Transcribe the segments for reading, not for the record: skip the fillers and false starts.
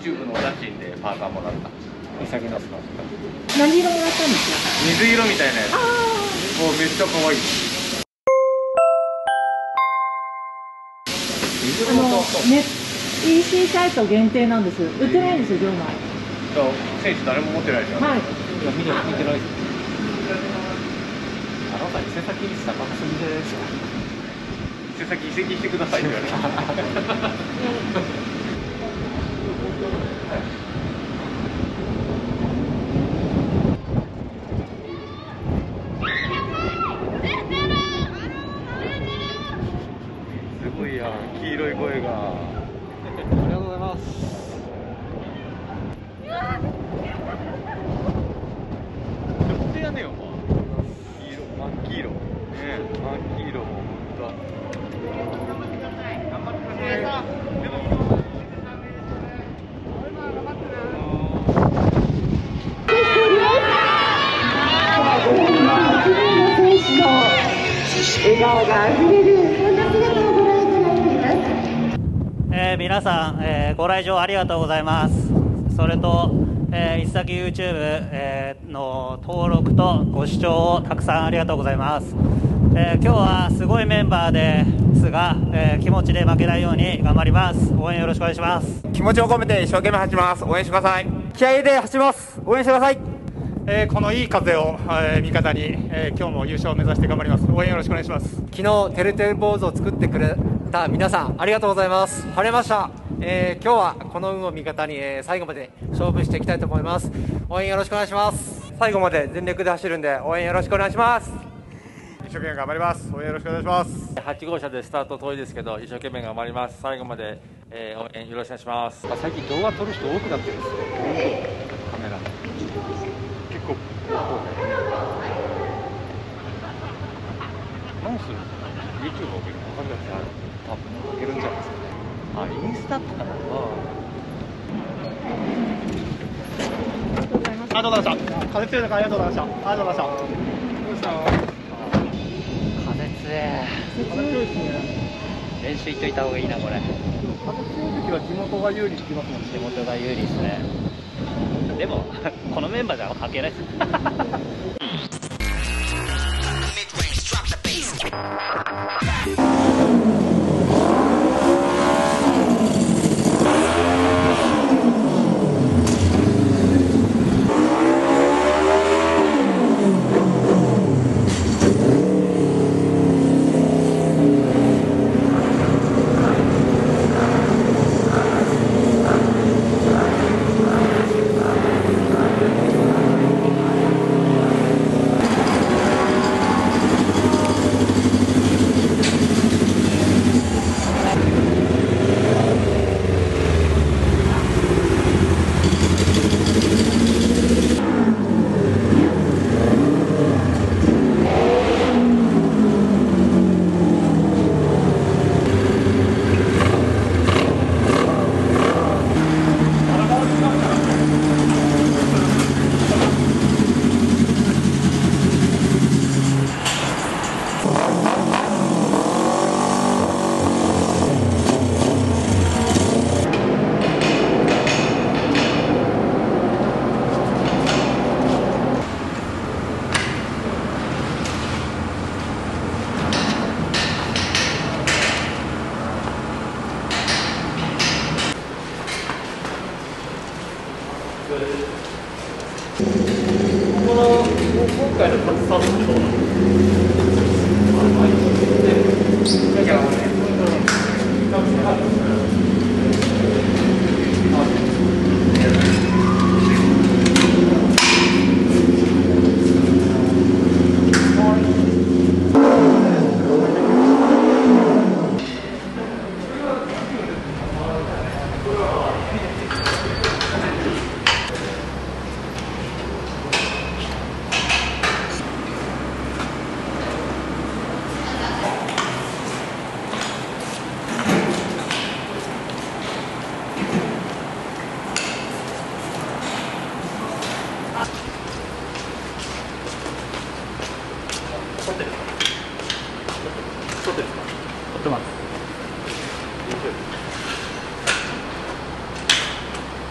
YouTube のお写真でパーカーもらった。 イサギのスカート。 何色もらったんですか？ 水色みたいなやつ。もうめっちゃ可愛い。 EC サイト限定なんです。売ってないんですよ、場内。 選手誰も持ってないじゃん。 はい。 いや、見てないです。あなた伊勢崎に高すぎじゃないですか。 伊勢崎移籍してくださいって言われた。すごいやん、黄色い声が。 ありがとうございます。 どっちやねん、お前。黄色、真っ黄色。ねえ、真っ黄色も本当。頑張ってください。 笑顔があふれるそんな姿をご覧いただいています。 皆さん、ご来場ありがとうございます。それと、伊勢崎 YouTube、の登録とご視聴をたくさんありがとうございます。今日はすごいメンバーですが、気持ちで負けないように頑張ります。応援よろしくお願いします。 気持ちを込めて一生懸命走ります。応援してください。 気合で走ります。応援してください。 このいい風を、味方に、今日も優勝を目指して頑張ります。応援よろしくお願いします。 昨日てるてる坊主を作ってくれた皆さんありがとうございます。晴れました。今日はこの運を味方に、最後まで勝負していきたいと思います。応援よろしくお願いします。 最後まで全力で走るんで応援よろしくお願いします。 一生懸命頑張ります。応援よろしくお願いします。 8号車でスタート遠いですけど一生懸命頑張ります。最後まで、応援よろしくお願いします。 最近動画撮る人多くなってるんですよ。カメラ結構何するんですか。 YouTube を見るの分かんないですよ。多分いけるんじゃないですかね。あ、インスタとかなのありがとうございました。風強い中ありがとうございました。ありがとうございました。どうしたの？ 風強い。 風強いですね。 練習行っといた方がいいな、これ。 風強い時は地元が有利って言いますもんね。 地元が有利ですね。でも、このメンバーじゃ関係ないです。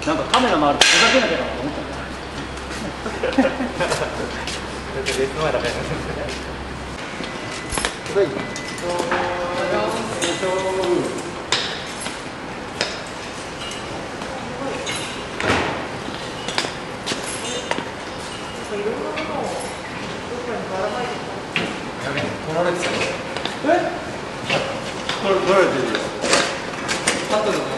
なんかカメラ回るとふざけなきゃなと思ったんだ。 レース前だね。取られてた。取られてるよ。カットでも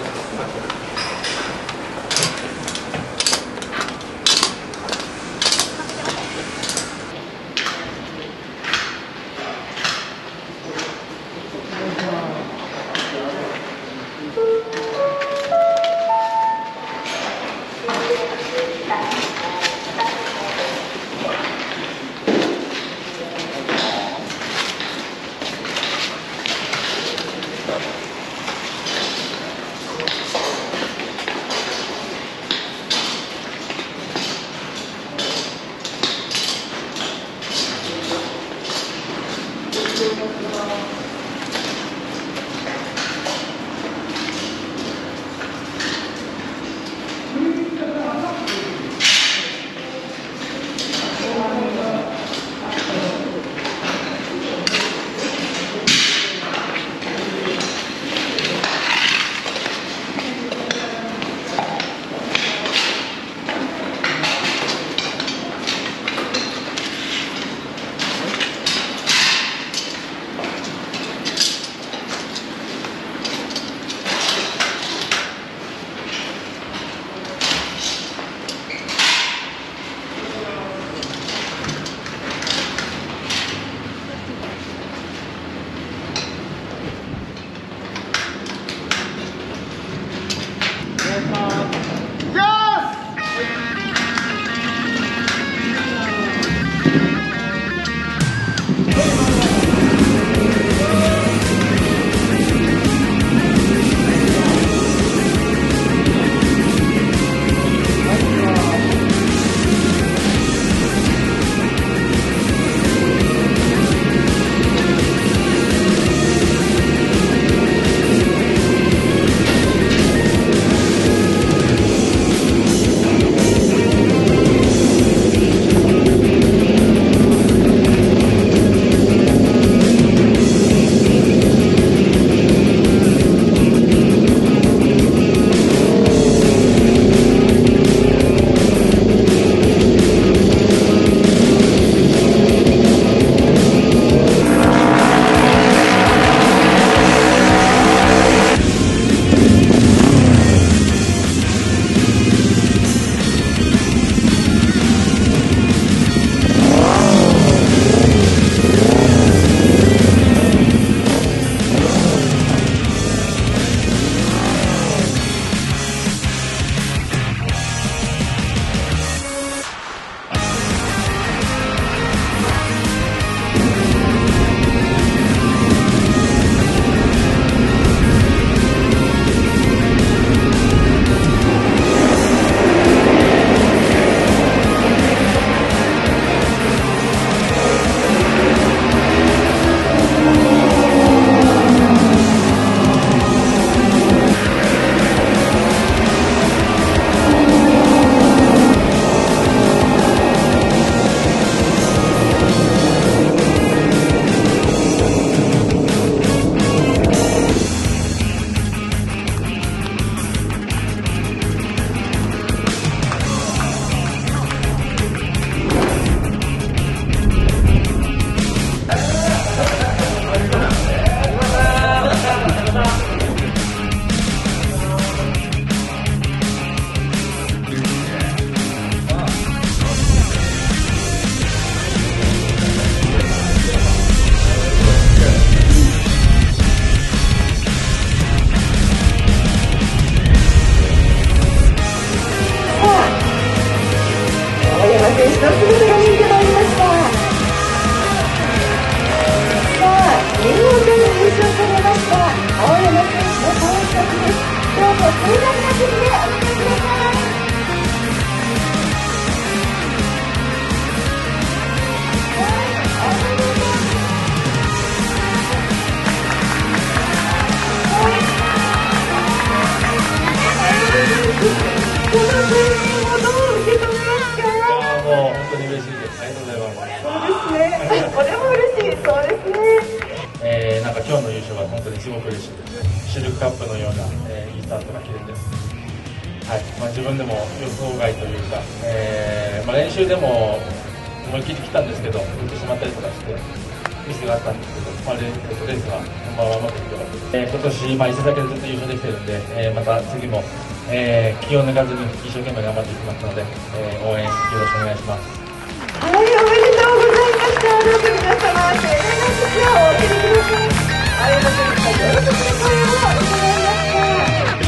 すごく嬉しいです。シルクカップのような、いいスタートが切れて、はい自分でも予想外というか、練習でも思い切ってきたんですけど、打ってしまったりとかしてミスがあったんですけど、レースは本番はうまくいってよかったです。今年、伊勢崎でずっと優勝できてるんで、また次も、気を抜かずに一生懸命頑張っていきますので、応援よろしくお願いします。 はい、おめでとうございました。どうぞ皆様、盛大な拍手をお送りください。ありがとうございます。喜びの声を伺いました。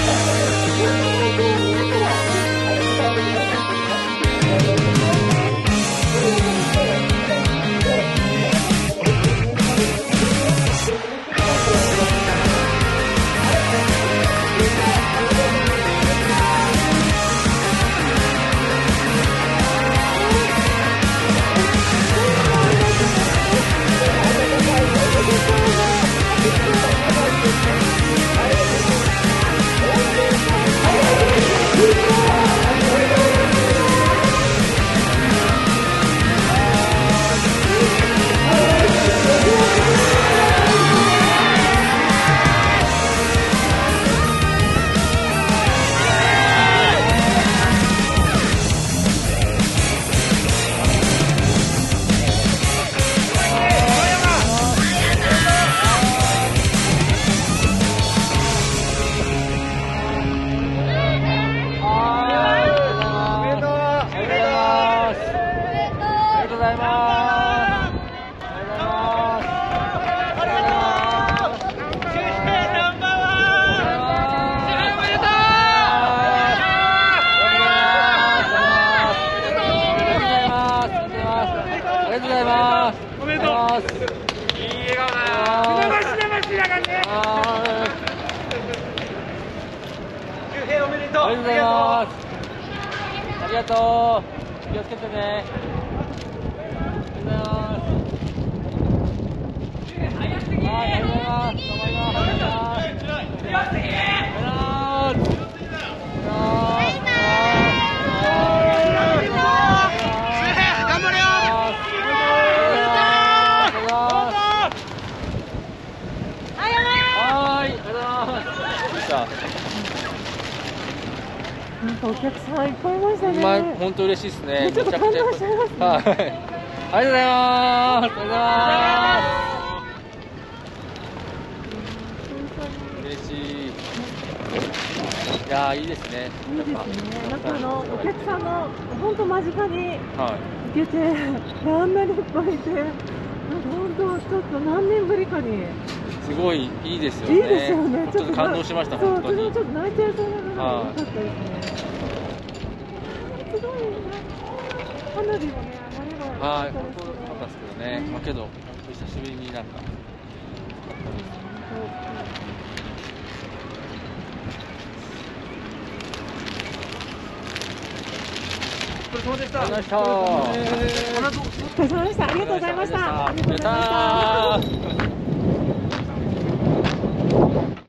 ありがとう。気をつけてね。 お客さんいっぱいいましたね。 本当嬉しいですね。 ちょっと感動しちゃいますね。 はい。ありがとうございます。ありがとうございます。嬉しい。いやいいですね。 いいですね。なんかお客さんの本当間近に行けて、あんなにいっぱいいて、なんか本当ちょっと何年ぶりかに。 すごいいいですよね。 いいですよね。 ちょっと感動しました。本当に。 ちょっと泣いちゃいそうなぐらい良かったですね。すごい花火もね、あまりは。 はい、本当良かったですけどね。けど本当久しぶりになんか。 お疲れ様でした。 お疲れ様でした。 ありがとうございました。 ありがとうございました。